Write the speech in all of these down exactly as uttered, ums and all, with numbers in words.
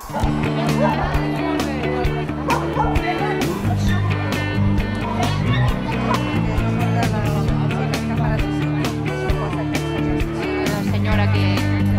Senyora que...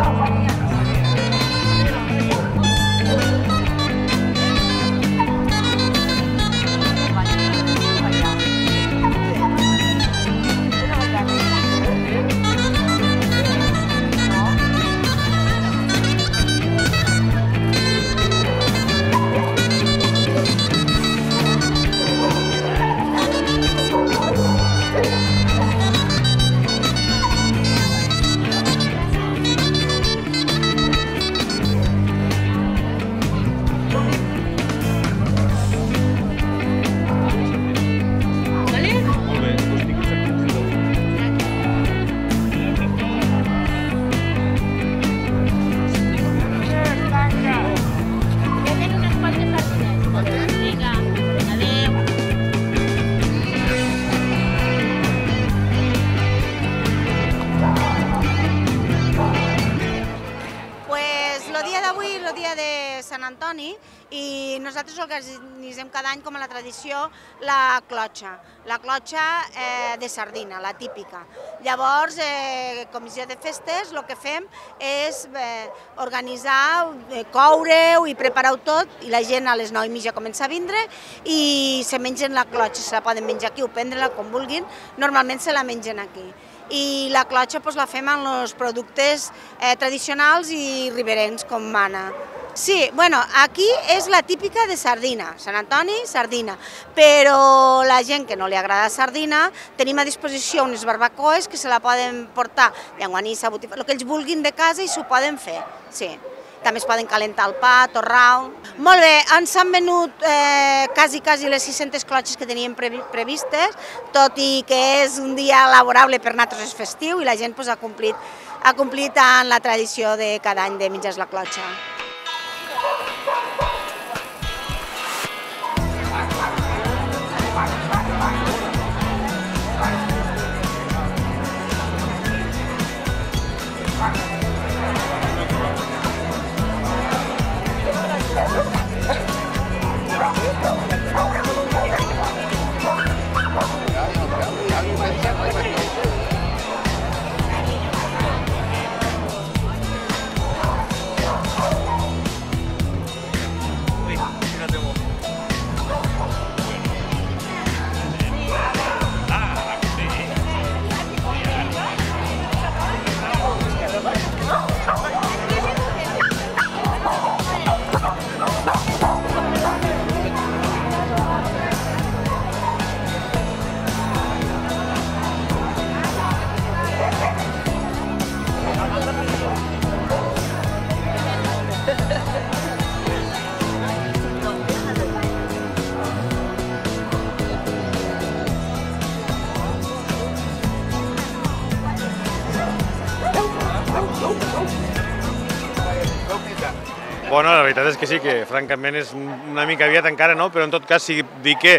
el dia de Sant Antoni i nosaltres organitzem cada any com a la tradició la clotxa, la clotxa eh, de sardina, la típica. Llavors, eh, comissió de festes, el que fem és eh, organitzar, eh, coure-ho i preparar-ho tot i la gent a les nou i mitja comença a vindre i se mengen la clotxa, se la poden menjar aquí o prendre-la com vulguin, normalment se la mengen aquí. I la clotxa doncs, la fem amb els productes eh, tradicionals i riberencs, com mana. Sí, bueno, aquí és la típica de sardina, Sant Antoni, sardina, però la gent que no li agrada sardina, tenim a disposició unes barbacoes que se la poden portar, llenguanissa, botifarra, el que ells vulguin de casa i s'ho poden fer, sí. També es poden calentar el pa, torrau. Molt bé, ens han venut eh, quasi, quasi les sis-centes clotxes que teníem previstes, tot i que és un dia laborable per nosaltres és festiu i la gent pues, ha complit, ha complit en la tradició de cada any de menjar la clotxa. Bueno, la veritat és que sí, que francament és una mica aviat encara, no? Però en tot cas sí dir que,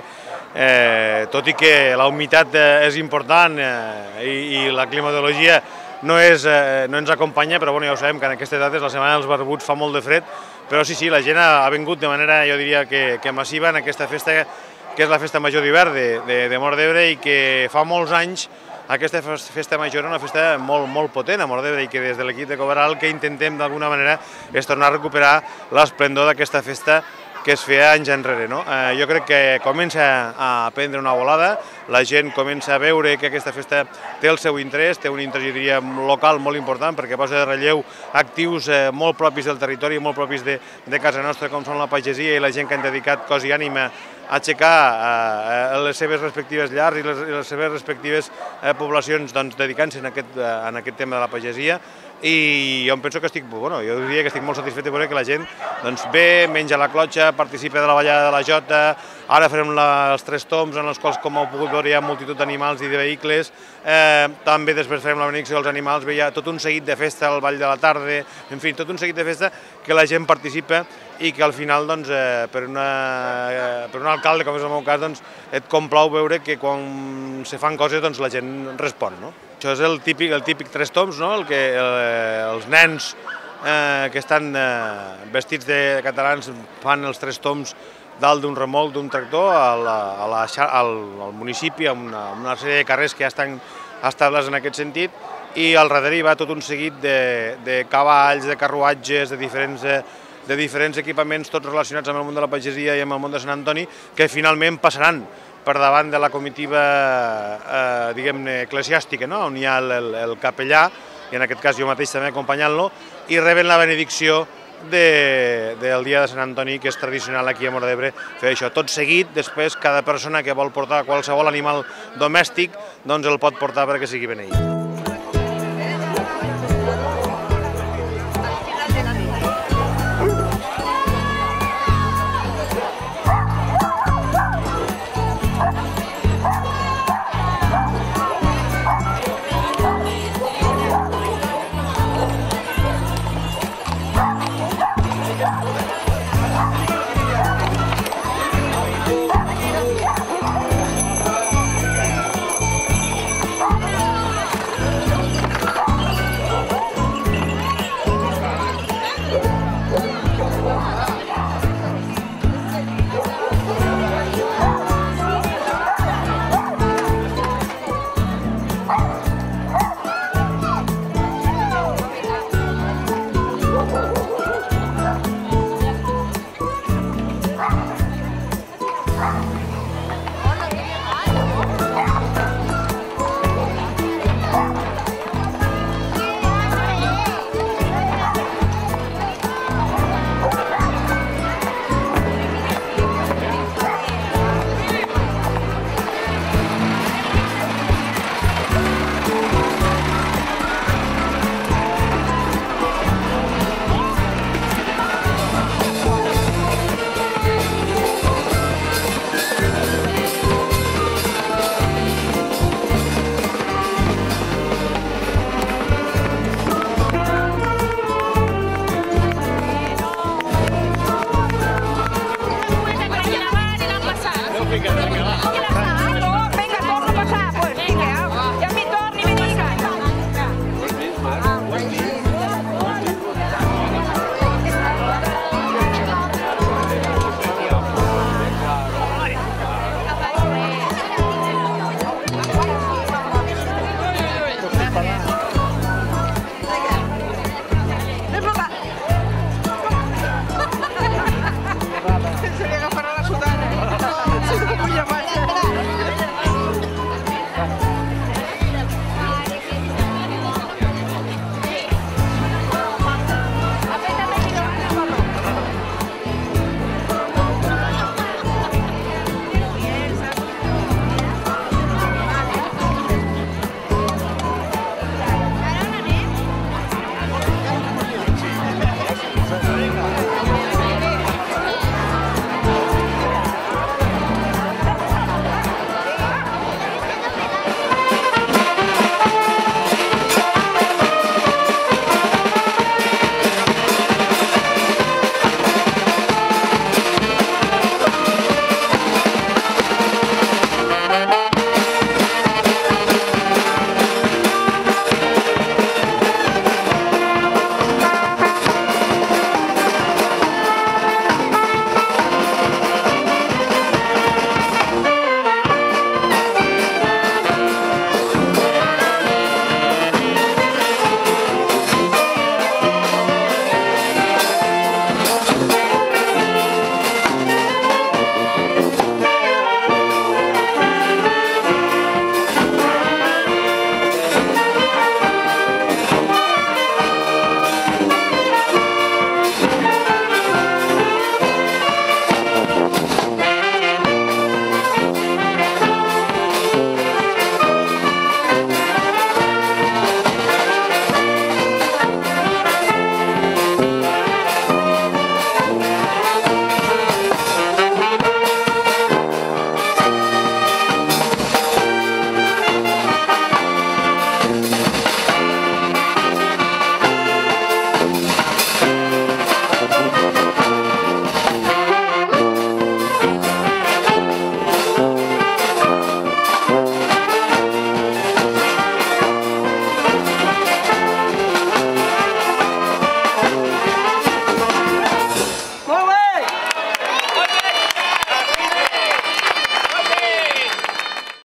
eh, tot i que la humitat eh, és important eh, i, i la climatologia no, és, eh, no ens acompanya, però bueno, ja ho sabem que en aquestes dates, la setmana dels barbuts, fa molt de fred, però sí, sí, la gent ha, ha vingut de manera, jo diria, que, que massiva en aquesta festa, que és la festa major d'hivern de, de, de Móra d'Ebre i que fa molts anys aquesta festa major és una festa molt, molt potent a Móra d'Ebre i que des de l'equip de Covaral el que intentem d'alguna manera és tornar a recuperar l'esplendor d'aquesta festa que es feia anys enrere. No? Eh, jo crec que comença a prendre una volada, la gent comença a veure que aquesta festa té el seu interès, té un interès, jo diria, local molt important perquè posa de relleu actius eh, molt propis del territori, molt propis de, de casa nostra, com són la pagesia i la gent que han dedicat cos i ànima a aixecar eh, les seves respectives llars i les, i les seves respectives eh, poblacions doncs, dedicant-se en, aquest, eh, en aquest tema de la pagesia. I jo em penso que estic, bueno, jo diria que estic molt satisfet de veure que la gent doncs, ve, menja la clotxa, participa de la ballada de la jota, ara farem la, els tres tombs en els quals, com heu pogut veure, hi ha multitud d'animals i de vehicles, eh, també després farem la benedicció dels animals, hi ha tot un seguit de festa al Ball de la Tarda, en fi, tot un seguit de festa que la gent participa i que al final, doncs, eh, per, una, eh, per un alcalde, com és el meu cas, doncs, et complau veure que quan se fan coses doncs, la gent respon. No? Això és el típic, el típic tres tombs, no? El que el, els nens que estan vestits de catalans, fan els tres tombs dalt d'un remolc, d'un tractor, al municipi, amb una sèrie de carrers que ja estan establerts en aquest sentit, i al darrere hi va tot un seguit de cavalls, de carruatges, de diferents equipaments, tots relacionats amb el món de la pagesia i amb el món de Sant Antoni, que finalment passaran per davant de la comitiva, diguem-ne, eclesiàstica, on hi ha el capellà, i en aquest cas jo mateix també acompanyant-lo, i reben la benedicció del dia de Sant Antoni, que és tradicional aquí a Móra d'Ebre, fer això. Tot seguit, després, cada persona que vol portar qualsevol animal domèstic, doncs el pot portar perquè sigui beneït. Yeah.